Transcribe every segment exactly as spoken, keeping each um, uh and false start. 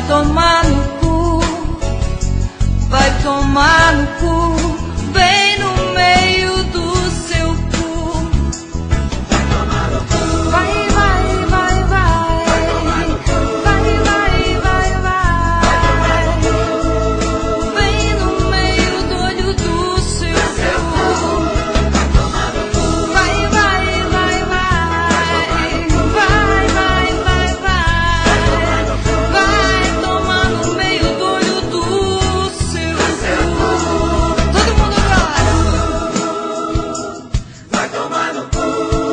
tomar no cu, vai tomar no cu, bem no meio do seu cu. Vai tomar no cu. Vai, vai, vai, vai. Vai, vai, vai, vai. Bem no meio do olho do seu cu. Vai tomar no cu. Vai, vai, vai, vai. Vai, vai, vai, vai. Vai tomar no meio do olho do seu cu. Todo mundo agora. Vai tomar no cu.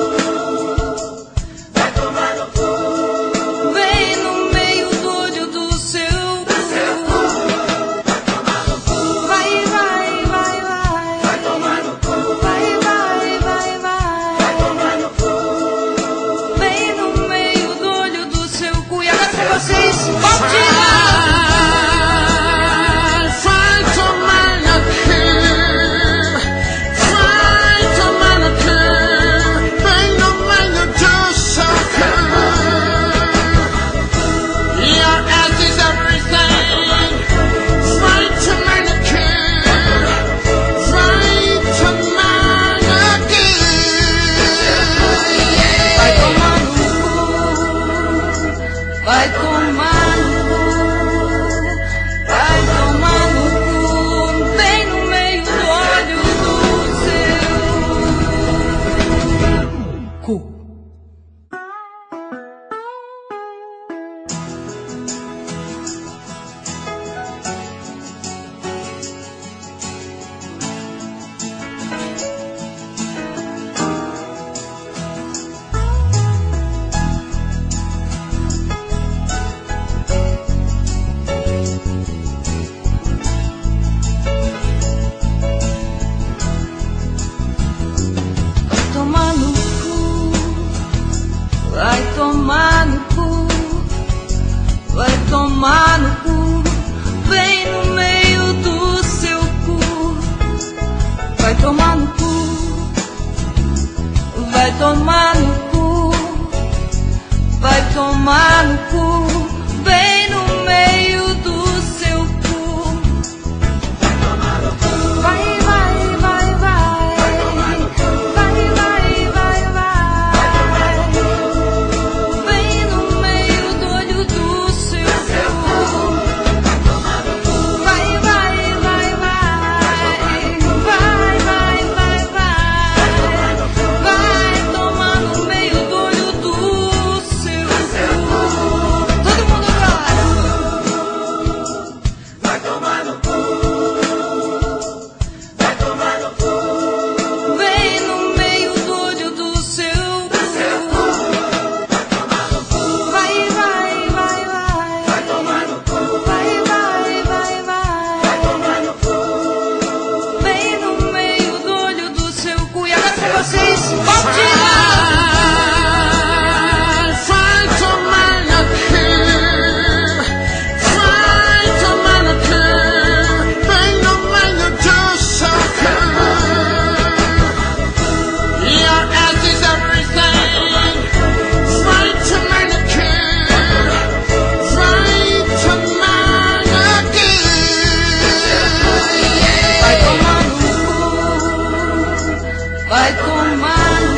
Vai tomar no cu. Bem no meio do olho do seu cu. Vai tomar no cu. Vai, vai, vai, vai. Vai tomar no cu. Vai, vai, vai, vai. Vai tomar no cu. Bem no meio do olho do seu cu. E agora com vocês, pode ir lá. Vai tomar no cu, vai tomar no cu, bem no meio do seu cu. Your ass is everything. Vai tomar no cu, vai tomar no cu. Vai tomar no cu. Vai tomar no cu. Vai tomar no cu. Bem no meio do olho do seu cu. Vai tomar no cu. Vai tomar no cu. Bem no meio do seu cu. Vai tomar no cu. Vai tomar no cu. Vai tomar no cu. Bem no meio do seu cu. Vai tomar no cu. Vai, vai, vai, vai. Vai, vai, vai, vai. Bem no meio do olho do seu cu. Vai, vai, vai, vai. Vai, vai, vai, vai. Vai tomar no meio do olho do seu cu. Todo mundo agora. Vai tomar no cu. Vai tomar no cu. Bem no meio do olho do seu cu. Vai, vai, vai, vai. Vai tomar no cu. Vai, vai, vai, vai. Vai tomar no cu. Bem no meio do olho do seu cu. E agora com vocês, pode ir lá. Vai tomar no cu, vai tomar no cu, bem no meio do seu cu. Your ass is everything. Vai tomar no cu, vai tomar no cu. Vai tomar no cu. Vai tomar no